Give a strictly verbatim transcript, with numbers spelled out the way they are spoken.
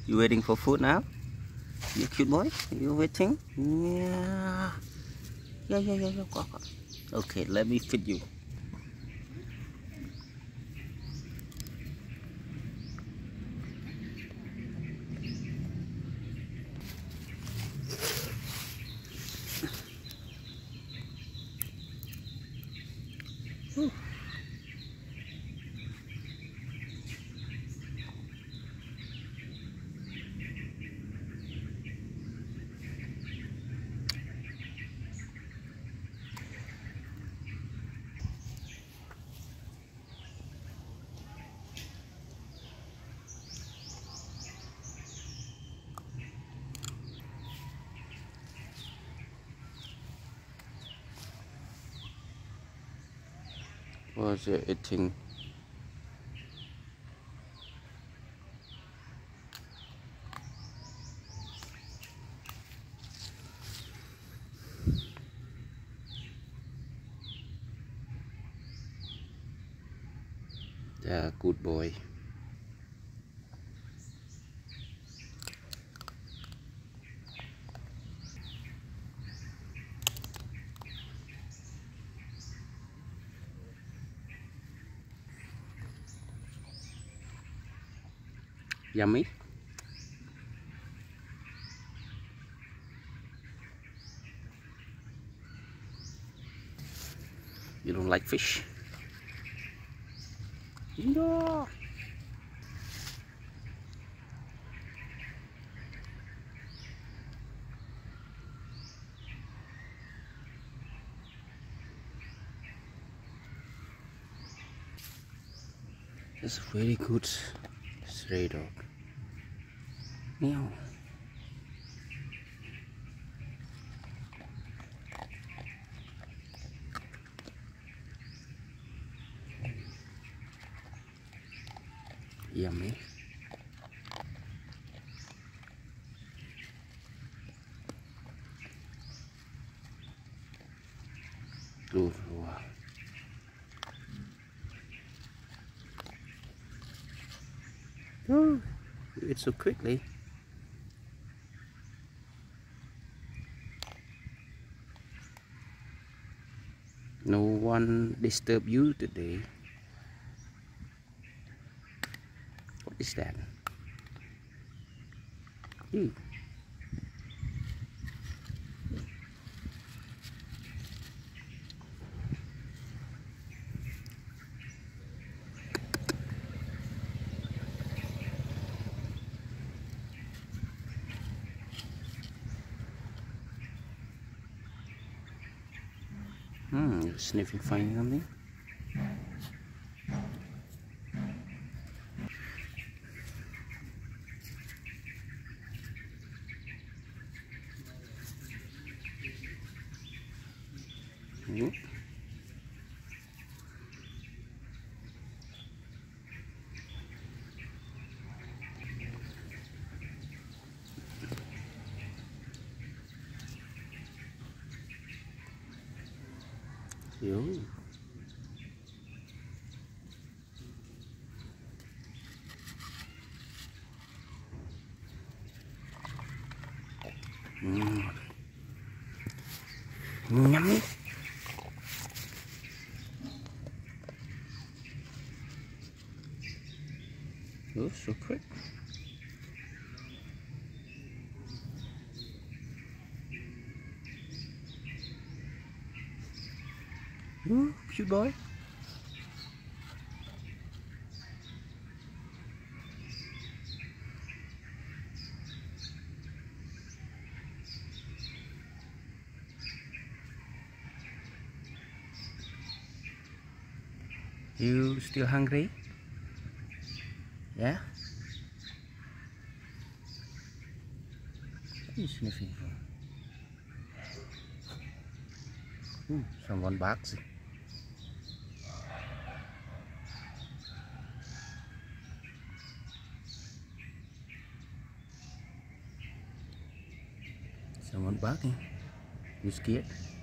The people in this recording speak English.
You waiting for food now? You cute boy? You waiting? Yeah. Yeah, yeah, yeah, yeah. Go, go. Okay, let me feed you. Ooh. What's you eating? Yeah, good boy. Yummy. You don't like fish? No. That's a very good stray dog. Meow. Yummy. Good. Wow. Oh, you eat so quickly. No one disturb you today. What is that? Ew. Hmm, you're sniffing finding something? Hmm? Yo. Mm. Yummy. Oh, so quick. Ooh, cute boy. You still hungry? Yeah? What are you sniffing for? Ooh, someone barks. Someone barking. You scared?